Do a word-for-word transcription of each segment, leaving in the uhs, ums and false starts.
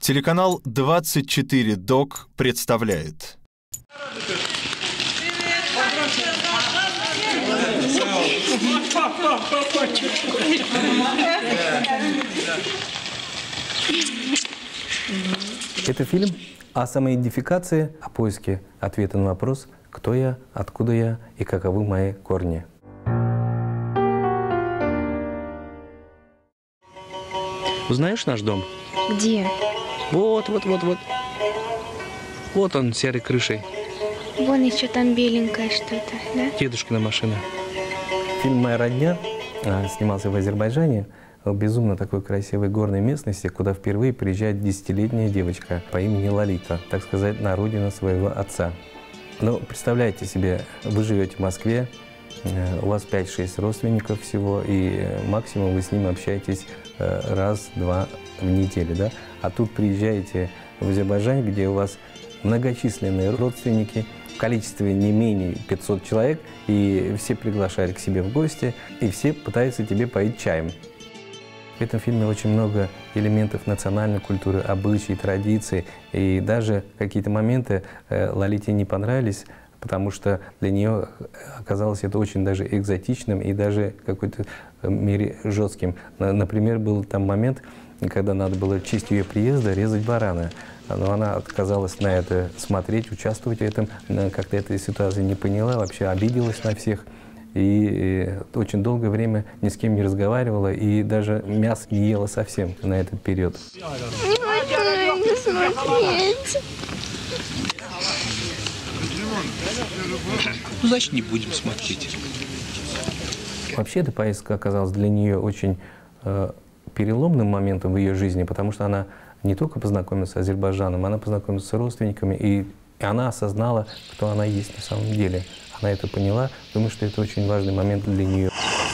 Телеканал двадцать четыре док представляет. Это фильм о самоидентификации, о поиске ответа на вопрос, кто я, откуда я и каковы мои корни. Узнаешь наш дом? Где? Вот, вот, вот, вот. Вот он, серой крышей. Вон еще там беленькое что-то, да? Дедушкина машина. Фильм «Моя родня» снимался в Азербайджане, в безумно такой красивой горной местности, куда впервые приезжает десятилетняя девочка по имени Лолита, так сказать, на родину своего отца. Ну, представляете себе, вы живете в Москве, у вас пять-шесть родственников всего, и максимум вы с ним общаетесь раз-два в неделю, да? А тут приезжаете в Азербайджан, где у вас многочисленные родственники, в количестве не менее пятисот человек, и все приглашают к себе в гости, и все пытаются тебе поить чаем. В этом фильме очень много элементов национальной культуры, обычаи, традиций, и даже какие-то моменты Лолите не понравились, потому что для нее оказалось это очень даже экзотичным и даже в какой-то мере жестким. Например, был там момент, когда надо было в честь ее приезда резать барана. Но она отказалась на это смотреть, участвовать в этом, как-то этой ситуации не поняла, вообще обиделась на всех. И очень долгое время ни с кем не разговаривала, и даже мясо не ела совсем на этот период. Не могу не смотреть. Ну, значит, не будем смотреть. Вообще, эта поездка оказалась для нее очень э, переломным моментом в ее жизни, потому что она не только познакомилась с Азербайджаном, она познакомилась с родственниками, и, и она осознала, кто она есть на самом деле. Она это поняла, думаю, что это очень важный момент для нее.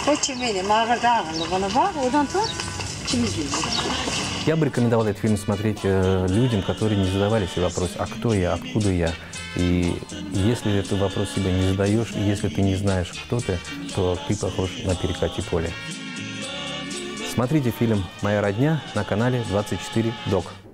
Я бы рекомендовал этот фильм смотреть э, людям, которые не задавали себе вопрос, а кто я, откуда я. И если этот вопрос себе не задаешь, если ты не знаешь, кто ты, то ты похож на перекати поле. Смотрите фильм «Моя родня» на канале двадцать четыре док.